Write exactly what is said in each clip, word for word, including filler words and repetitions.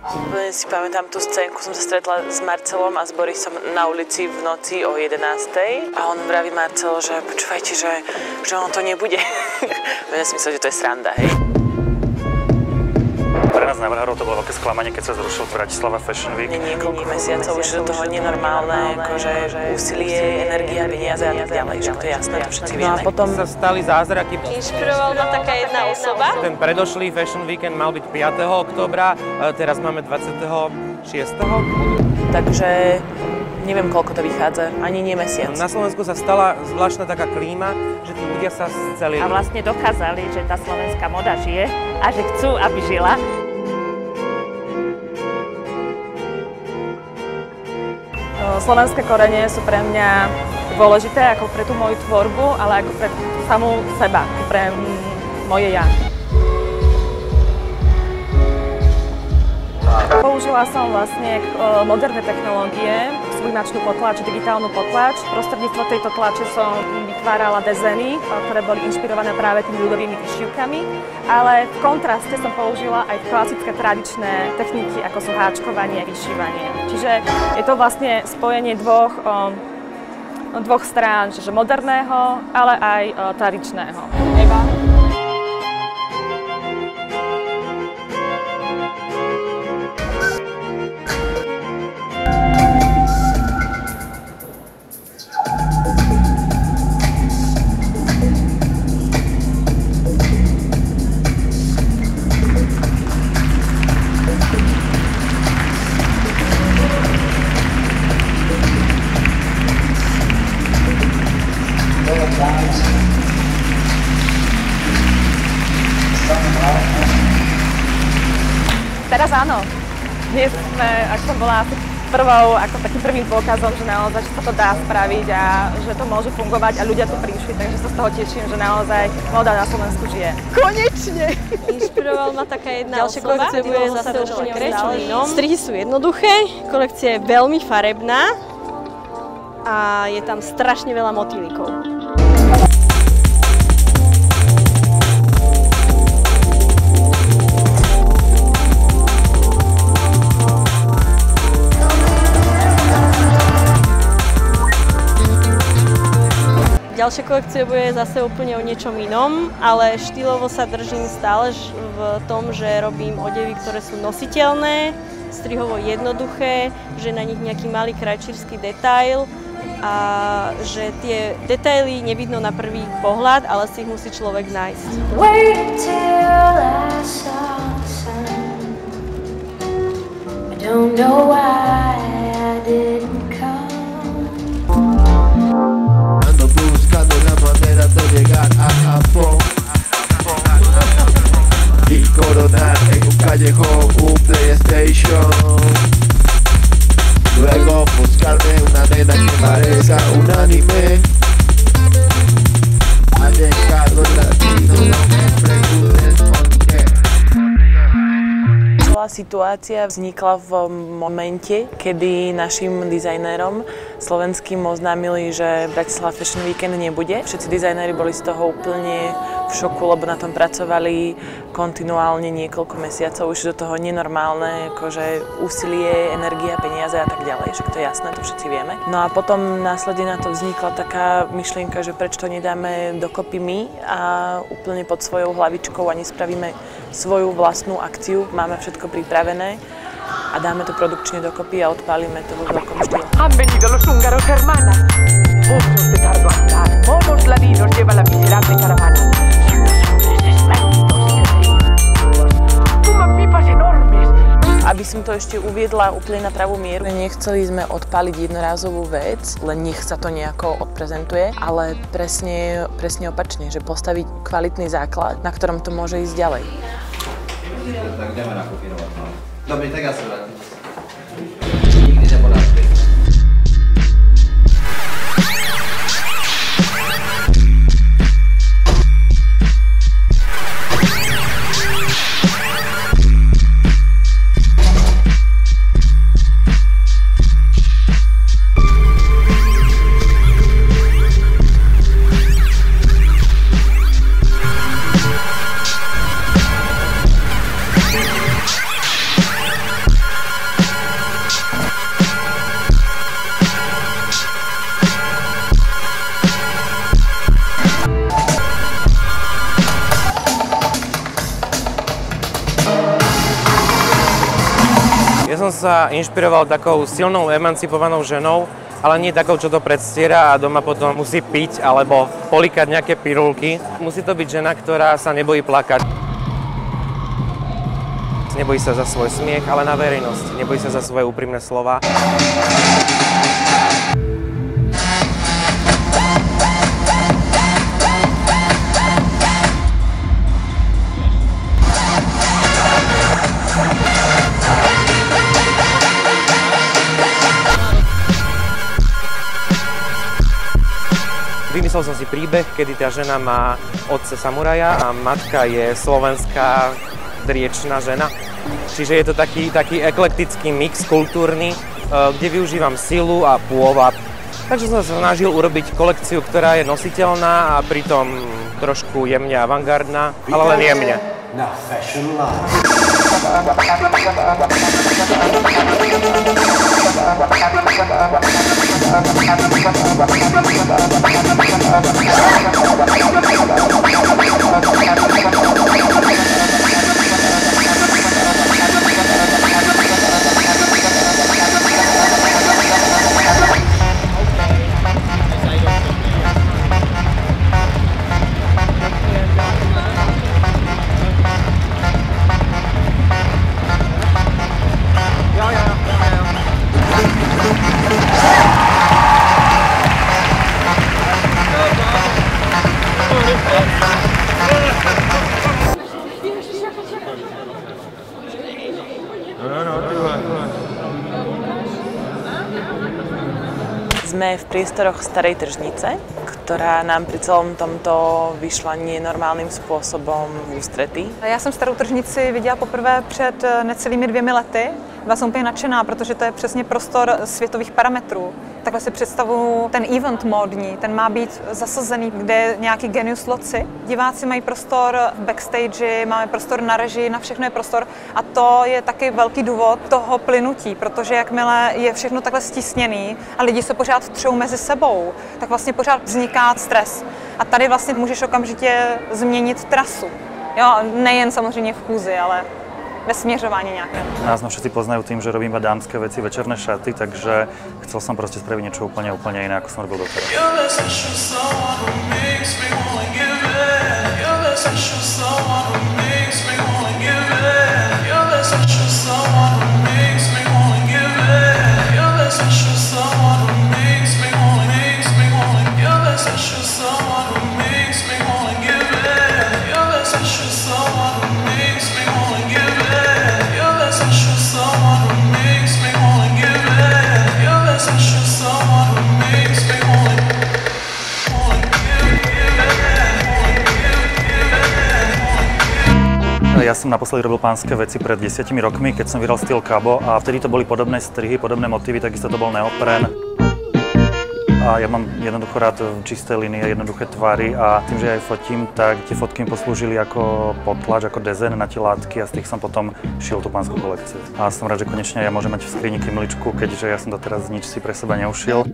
Úplne si pamätám tú scénku, som sa stretla s Marcelom a s Borisom na ulici v noci o jedenástej a on vraví Marcelo, že počúvajte, že, že ono to nebude. Ja si myslel, že to je sranda, hej. Pre nás návrhárov to bolo veľké sklamanie, keď sa zrušil Bratislava Fashion Week. Nie niekoľko mesiacov už do toho nenormálne, akože úsilie, energia, peniaze a tak ďalej, že to je jasné, to všetci vieme. No a potom sa stali zázraky. Inšpirovala ma taká jedna osoba. Ten predošlý Fashion Weekend mal byť piateho októbra, teraz máme dvadsiateho šiesteho Takže neviem, koľko to vychádza, ani nie mesiac. Na Slovensku sa stala zvláštna taká klíma, že tí ľudia sa scelili. A vlastne dokázali, že tá slovenská moda žije a že chcú, aby žila. Slovenské korene sú pre mňa dôležité ako pre tú moju tvorbu, ale ako pre samú seba, pre moje ja. Použila som vlastne moderné technológie, sublimačnú potlač, digitálnu potlač. Prostredníctvom tejto tlače som vytvárala dezeny, ktoré boli inšpirované práve tými ľudovými vyšívkami, ale v kontraste som použila aj klasické tradičné techniky, ako sú háčkovanie a vyšívanie. Čiže je to vlastne spojenie dvoch, o, dvoch strán, čiže moderného, ale aj o, tradičného. Eva. Teraz áno. Dnes sme, ako som bola asi prvou, ako takým prvým dôkazom, že naozaj, že sa to dá spraviť a že to môže fungovať a ľudia tu prišli, takže sa z toho teším, že naozaj moda na Slovensku žije. Konečne! Inšpirovala ma taká jedna Ďalšia osoba. Kolekcia bude zase určite kreslený. Strihy sú jednoduché, kolekcia je veľmi farebná a je tam strašne veľa motýlikov. Ďalšia kolekcia bude zase úplne o niečom inom, ale štýlovo sa držím stále v tom, že robím odevy, ktoré sú nositeľné, strihovo jednoduché, že na nich nejaký malý krajčírsky detail a že tie detaily nevidno na prvý pohľad, ale si ich musí človek nájsť. De llegar a Japón y coronar en un callejón un PlayStation. Luego buscarme una nena que parezca un anime. Ha llegado el latino, no me preguntes por qué. Celá situácia vznikla v momente, kedy našim dizajnérom slovenským oznámili, že Bratislava Fashion Weekend nebude. Všetci dizajnéri boli z toho úplne v šoku, lebo na tom pracovali kontinuálne niekoľko mesiacov. Už do toho nenormálne, akože úsilie, energia, peniaze a tak ďalej. Však to je jasné, to všetci vieme. No a potom následne na to vznikla taká myšlienka, že prečo to nedáme dokopy my a úplne pod svojou hlavičkou a nespravíme svoju vlastnú akciu. Máme všetko pripravené a dáme to produkčne dokopy a odpálime to vo veľkom štýle. Han venido los húngaros, hermana. Otros de tardo andar, monos ladinos lleva la miserable caravana. Son los hombres esbeltos y desnudos. Fuman pipas enormes. Aby som to ešte uviedla úplne na pravú mieru, nechceli sme odpáliť jednorázovú vec, len nech sa to nejako odprezentuje, ale presne, presne opačne, že postaviť kvalitný základ, na ktorom to môže ísť ďalej. Tak ideme nakopírovať. Dobre, tak ja sa vrátim. Nikdy nepodám späť. som sa inšpiroval takou silnou, emancipovanou ženou, ale nie takou, čo to predstiera a doma potom musí piť alebo polikať nejaké pirulky. Musí to byť žena, ktorá sa nebojí plakať. Nebojí sa za svoj smiech, ale na verejnosť. Nebojí sa za svoje úprimné slova. Vymyslel som si príbeh, kedy tá žena má otce samuraja a matka je slovenská driečná žena. Čiže je to taký, taký eklektický mix kultúrny, kde využívam silu a pôvab. Takže som sa snažil urobiť kolekciu, ktorá je nositeľná a pritom trošku jemne avantgardná, ale len jemne. Na Fashion Live. Sme v priestoroch starej tržnice, ktorá nám pri celom tomto vyšla nenormálním spôsobom v ústretí. Já jsem starou tržnici viděla poprvé před necelými dvěmi lety. Byla jsem úplně nadšená, protože to je přesně prostor světových parametrů. Takhle si představuju ten event módní, ten má být zasazený, kde je nějaký genius loci. Diváci mají prostor v backstage, máme prostor na režii, na všechno je prostor a to je taky velký důvod toho plynutí, protože jakmile je všechno takhle stisněný a lidi se pořád třou mezi sebou, tak vlastně pořád vzniká stres. A tady vlastně můžeš okamžitě změnit trasu. Jo, nejen samozřejmě v chůzi, ale ve směřování nějaké. Nás no všetci poznajú tým, že robím iba dámske veci, večerné šaty, takže chcel som proste spraviť niečo úplne, úplne iné, ako som robil doteraz. Ja som naposledy robil pánske veci pred desiatimi rokmi, keď som vyhral styl Cabo a vtedy to boli podobné strihy, podobné motívy, takisto to bol neopren. A ja mám jednoducho rád čisté linie, jednoduché tvary a tým, že aj fotím, tak tie fotky mi poslúžili ako potlač, ako dezén na tie látky a z tých som potom šil tú pánsku kolekciu. A som rád, že konečne ja môžem mať v skrini kymličku, keďže ja som doteraz nič si pre seba neušil.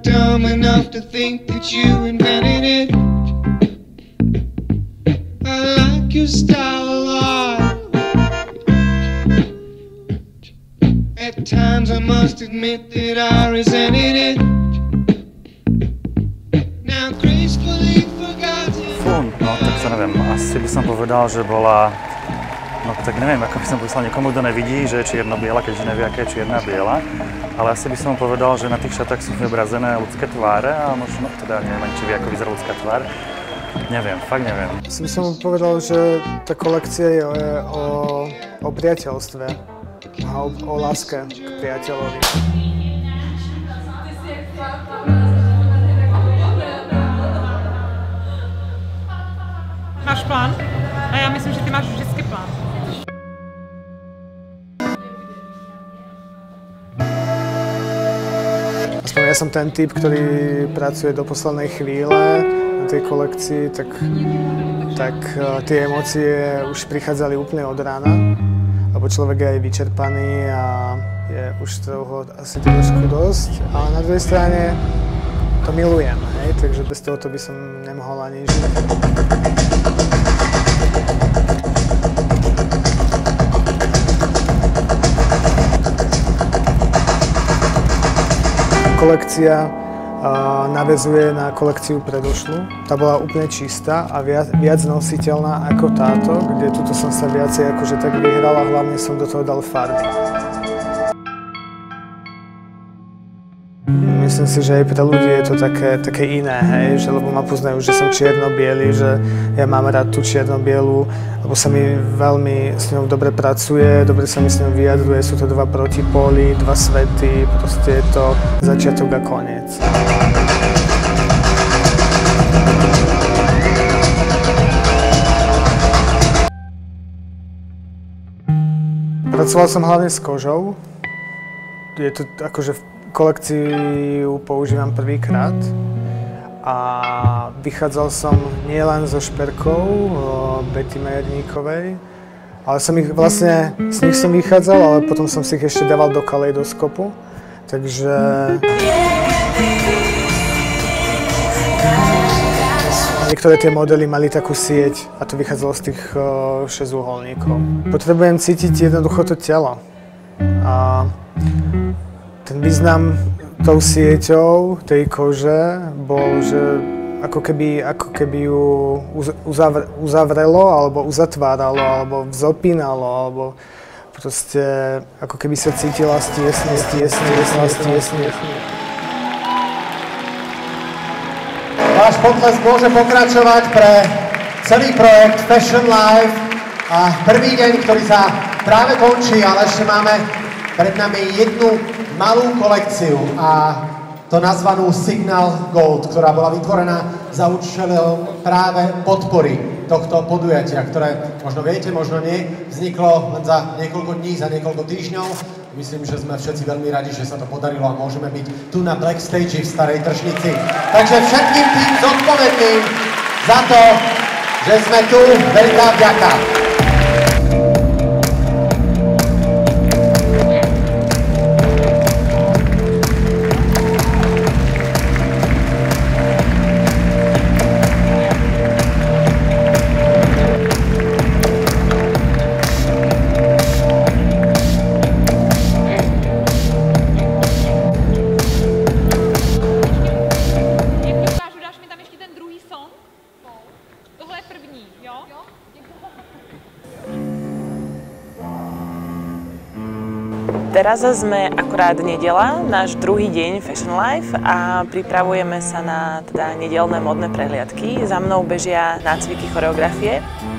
At times I must admit that I resented it. Now gracefully forgotten. Fú, no tak to neviem, asi by som povedal, že bola, no tak neviem, ako by som povedal niekomu, kto nevidí, že je čierno-biela, keďže nevie, aká je čierna a biela. Ale asi by som povedal, že na tých šatách sú vyobrazené ľudské tváre a možno, teda neviem, či vie, ako vyzerá ľudská tvár. Neviem, fakt neviem. Som som povedal, že tá kolekcia je o, o priateľstve. A o, o láske k priateľovi. Máš plán? A já myslím, že ty máš vždycky plán. Aspoň ja som ten typ, ktorý pracuje do poslednej chvíle na tej kolekcii, tak, tak tie emócie už prichádzali úplne od rána. Lebo človek je aj vyčerpaný a je už toho asi trošku dosť, ale na druhej strane to milujem, hej? Takže bez toho to by som nemohol ani žiť. kolekcia naväzuje na kolekciu predošlú. Tá bola úplne čistá a viac, viac nositeľná ako táto, kde tuto som sa viacej akože tak vyhral a hlavne som do toho dal farby. Myslím si, že aj pre ľudí je to také, také iné, hej, že, lebo ma poznajú, že som čierno-biely, že ja mám rád tú čierno-bielu, lebo sa mi veľmi s ňou dobre pracuje, dobre sa mi s ňou vyjadruje, sú to dva protipóly, dva svety, proste je to začiatok a koniec. Pracoval som hlavne s kožou, je to akože kolekciu používam prvýkrát a vychádzal som nielen so šperkou Betty Majerníkovej, ale som ich vlastne, z nich som vychádzal, ale potom som si ich ešte dával do kaleidoskopu, takže niektoré tie modely mali takú sieť a to vychádzalo z tých šesťuholníkov. Potrebujem cítiť jednoducho to telo. A ten význam tou sieťou tej kože bol, že ako keby, ako keby ju uzavre, uzavrelo, alebo uzatváralo, alebo vzopínalo, alebo proste ako keby sa cítila stiesne, stiesne, stiesne, stiesne. Váš potlesk môže pokračovať pre celý projekt Fashion Life a prvý deň, ktorý sa práve končí, ale ešte máme pred nami jednu malú kolekciu a to nazvanú Signal Gold, ktorá bola vytvorená za účelom práve podpory tohto podujatia, ktoré možno viete, možno nie, vzniklo len za niekoľko dní, za niekoľko týždňov. Myslím, že sme všetci veľmi radi, že sa to podarilo a môžeme byť tu na Black Stage v Starej Tržnici. Takže všetkým tým zodpovedným za to, že sme tu, veľká vďaka. Teraz sme akurát nedeľa, náš druhý deň Fashion Life a pripravujeme sa na teda nedeľné modné prehliadky. Za mnou bežia nácviky choreografie.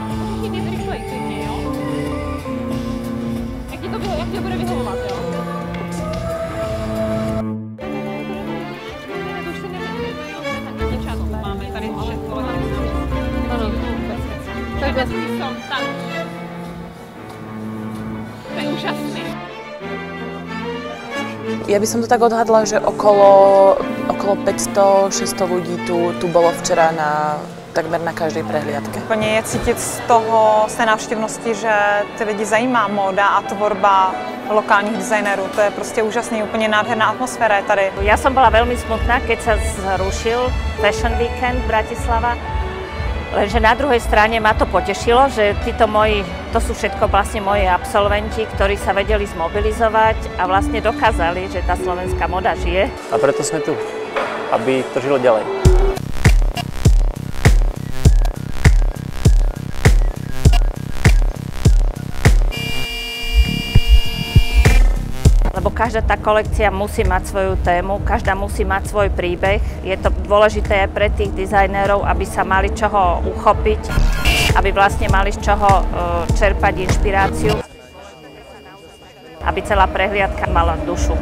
To je úžasné. Ja by som to tak odhadla, že okolo, okolo päťsto šesťsto ľudí tu, tu bolo včera na, takmer na každej prehliadke. Úplně je cítit z toho, z té návštěvnosti, že ty lidi zajímá móda a tvorba lokálních designérů. To je prostě úžasný, úplně nádherná atmosféra je tady. Ja som bola veľmi smutná, keď sa zrušil Fashion Weekend Bratislava. Lenže na druhej strane ma to potešilo, že títo moji, to sú všetko vlastne moji absolventi, ktorí sa vedeli zmobilizovať a vlastne dokázali, že tá slovenská moda žije. A preto sme tu, aby to žilo ďalej. Lebo každá tá kolekcia musí mať svoju tému, každá musí mať svoj príbeh. Je to dôležité aj pre tých dizajnérov, aby sa mali čoho uchopiť, aby vlastne mali z čoho čerpať inšpiráciu, aby celá prehliadka mala dušu.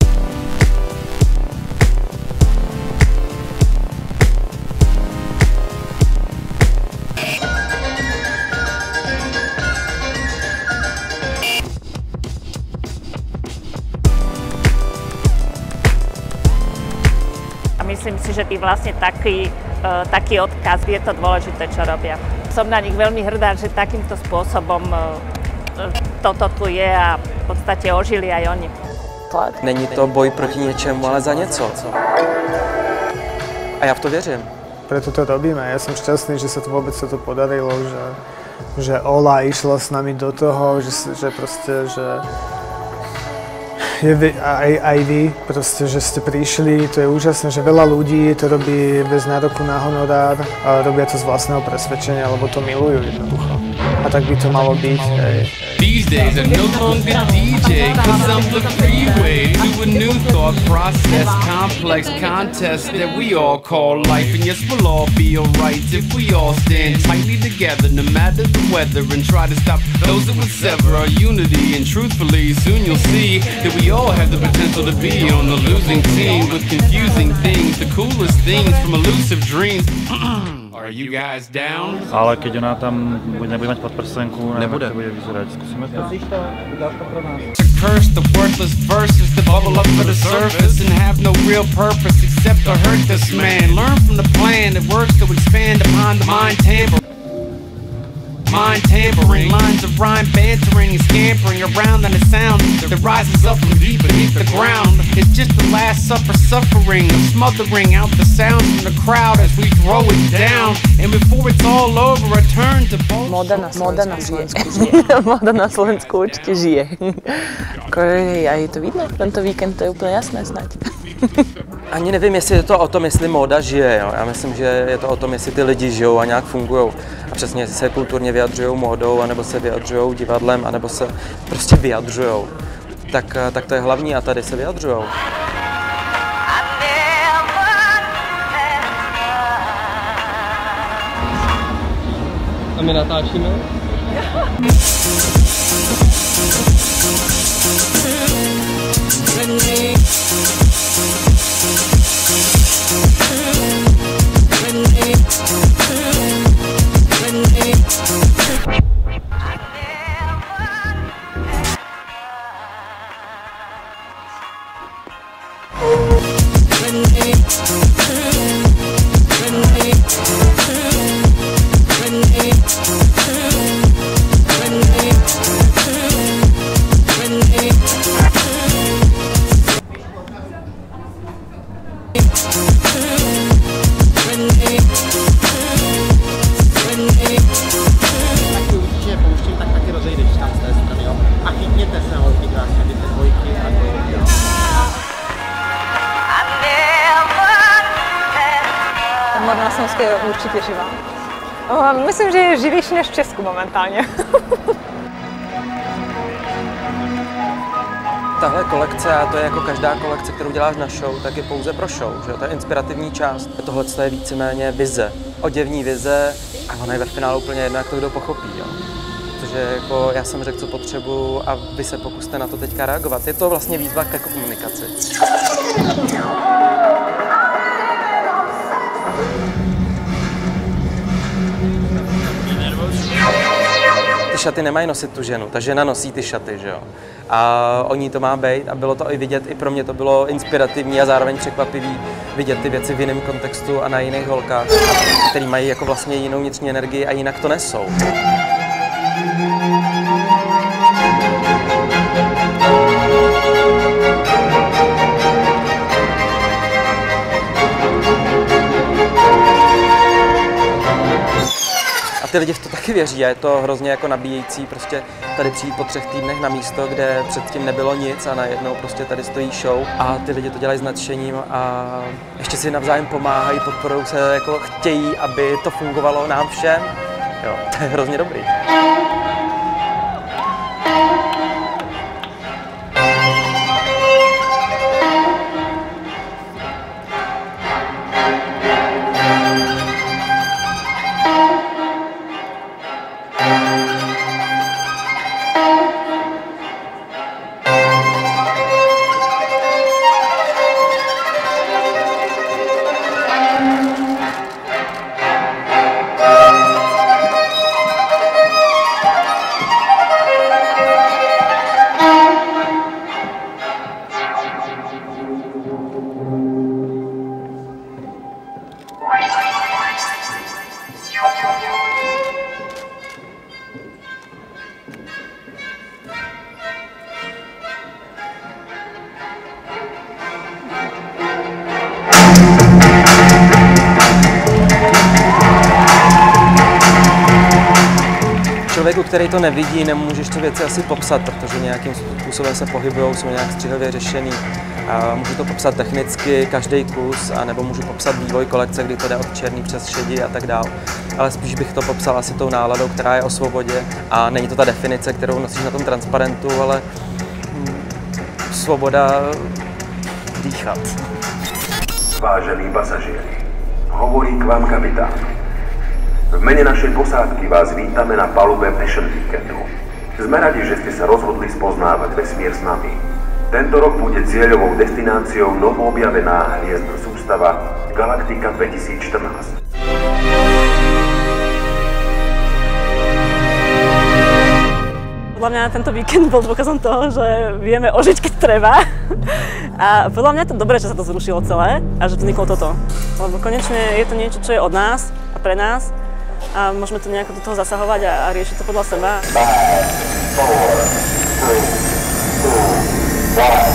Myslím si, že je vlastne taký, uh, taký odkaz, je to dôležité, čo robia. Som na nich veľmi hrdá, že takýmto spôsobom uh, toto tu je a v podstate ožili aj oni. Není to boj proti niečemu, ale za něco. A ja v to věřím. Preto to robíme. Ja som šťastný, že sa to vôbec sa to podarilo, že, že Ola išla s nami do toho, že, že proste, že je vy, aj, aj vy, proste, že ste prišli, to je úžasné, že veľa ľudí to robí bez nároku na honorár a robia to z vlastného presvedčenia, lebo to milujú jednoducho. A tak by to malo byť. Hej. These days I no longer D J, cause I'm the freeway to a new thought process, complex contest that we all call life. And yes, we'll all be alright if we all stand tightly together, no matter the weather, and try to stop those that would sever our unity. And truthfully, soon you'll see that we all have the potential to be on the losing team with confusing things, the coolest things from elusive dreams. Are you guys down? Ale keď ona tam nebude mať podprsenku, neviem, jak to bude vyzerať. Skúsime to. To curse the worthless verses that bubble up to the surface and have no real purpose except to hurt this man. Learn from the plan that works to expand upon the mind tamper. Mind tampering, lines of rhyme bantering and scampering around on a sound that rises up from deep beneath the ground. It's just the last supper suffering of smothering out the sounds from the crowd as we throw it down. And before it's all over, I turn to both. Moda na Slovensku žije. Moda na Slovensku určite žije. A je to vidno? Tento víkend to je úplně jasné snad. Ani nevím, jestli je to o tom, jestli móda žije. Jo. Já myslím, že je to o tom, jestli ty lidi žijou a nějak fungují. A přesně, jestli se kulturně vyjadřují módou, anebo se vyjadřují divadlem, anebo se prostě vyjadřují. Tak, tak to je hlavní a tady se vyjadřují. A my natáčíme? Moda na Slovensku je určitě živá. Myslím, že je živější než v Česku momentálně. Tahle kolekce, a to je jako každá kolekce, kterou děláš na show, tak je pouze pro show, že? To je inspirativní část. Tohle je víceméně vize, oděvní vize a ona je ve finále úplně jedno, jak to kdo pochopí. Jo? Protože jako já jsem řekl, co potřebuju a vy se pokuste na to teďka reagovat. Je to vlastně výzva ke komunikaci. Ty šaty nemají nosit tu ženu, ta žena nosí ty šaty, že jo. A o ní to má být a bylo to i vidět, i pro mě to bylo inspirativní a zároveň překvapivý vidět ty věci v jiném kontextu a na jiných holkách, který mají jako vlastně jinou vnitřní energii a jinak to nesou. A ty lidi v to taky věří a je to hrozně jako nabíjející prostě tady přijít po třech týdnech na místo, kde předtím nebylo nic a najednou prostě tady stojí show a ty lidi to dělají s nadšením a ještě si navzájem pomáhají, podporují se, jako chtějí, aby to fungovalo nám všem. Jo, to je hrozně dobrý. člověku, který to nevidí, nemůžeš ty věci asi popsat, protože nějakým způsobem se pohybují, jsou nějak střihově řešený. A můžu to popsat technicky, každý kus, a nebo můžu popsat vývoj kolekce, kdy to jde od černý přes šedí a tak dál. Ale spíš bych to popsal asi tou náladou, která je o svobodě. A není to ta definice, kterou nosíš na tom transparentu, ale svoboda dýchat. Vážení pasažieri, hovorí k vám kapitán. V mene našej posádky vás vítame na palube Fashion Weekendu. Sme radi, že ste sa rozhodli spoznávať vesmír s nami. Tento rok bude cieľovou destináciou novoobjavená hviezdna sústava Galaktika dvetisícštrnásť. Podľa mňa tento víkend bol dôkazom toho, že vieme ožiť, keď treba. A podľa mňa je to dobré, že sa to zrušilo celé a že vzniklo toto. Lebo konečne je to niečo, čo je od nás a pre nás. A môžeme to nejako do toho zasahovať a, a riešiť to podľa seba. five, four, three, two, one.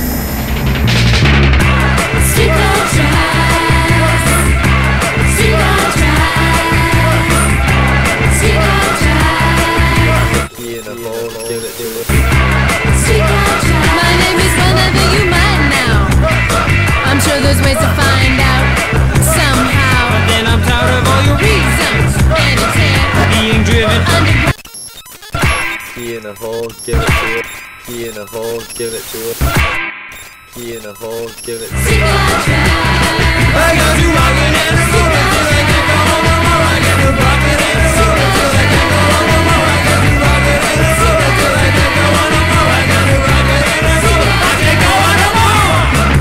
My name is whenever you might now. I'm sure there's ways to find out somehow. But then I'm tired of all your reasons and it's being driven underground. Key in a hole, give it to it. Key in a hole, give it to it. Key in a hole, give it to it. I got you rocking and rolling till I can't go no more. I got you rocking and rolling till I can't go no more. I got you rocking and rolling till I can't go no more. I got you rocking and rolling, I can't go no more.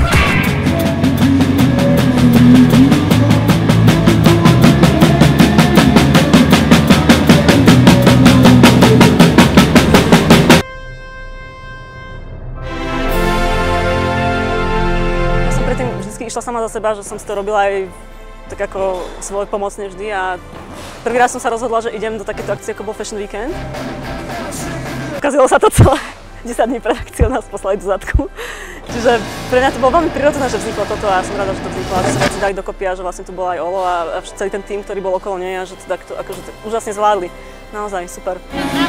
Ja som predtým vždy išla sama za seba, že som si to robila aj tak ako svoj pomocne vždy a prvý raz som sa rozhodla, že idem do takéto akcie, ako bol Fashion Weekend. Ukazilo sa to celé. desať dní pred akciou nás poslali do zadku. Čiže pre mňa to bolo veľmi prirodzené, že vzniklo toto a som rada, že to vzniklo a že sa veci dali dokopy a že vlastne tu bola aj Olo a, a celý ten tým, ktorý bol okolo nej a že to takto akože to úžasne zvládli. Naozaj, super.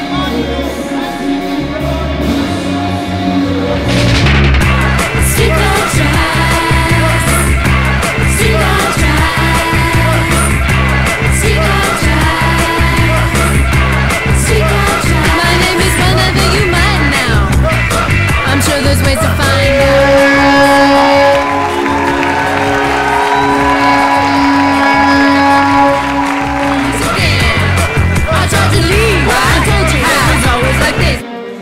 There's ways to find out. I tried to leave, I told you it was always like this.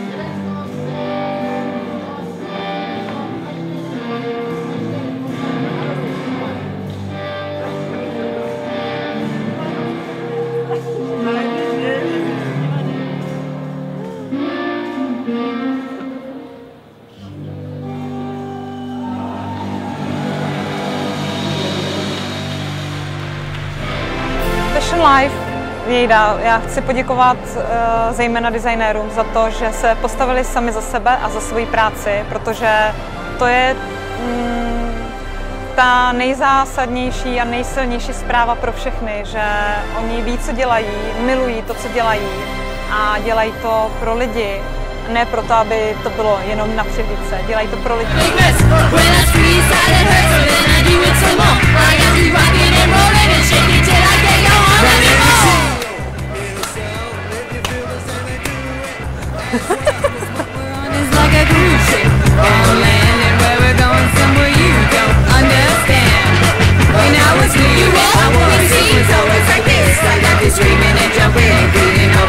Fashion Life, Jejda, já chci poděkovat uh, zejména designérům za to, že se postavili sami za sebe a za svoji práci, protože to je mm, ta nejzásadnější a nejsilnější zpráva pro všechny, že oni ví, co dělají, milují to, co dělají a dělají to pro lidi, ne proto, aby to bylo jenom na přehlídce, dělají to pro lidi. It's like a cruise ship on land, and where we're going somewhere you don't understand. When I was new, I wanted to see it's always like this. I got you screaming and jumping and cleaning.